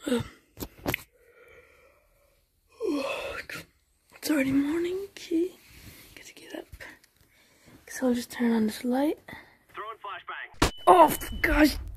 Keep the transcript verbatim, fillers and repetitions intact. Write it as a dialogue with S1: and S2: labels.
S1: It's already morning, okay. Gotta get up. So I'll just turn on this light.
S2: Throwing flashbang.
S1: Oh gosh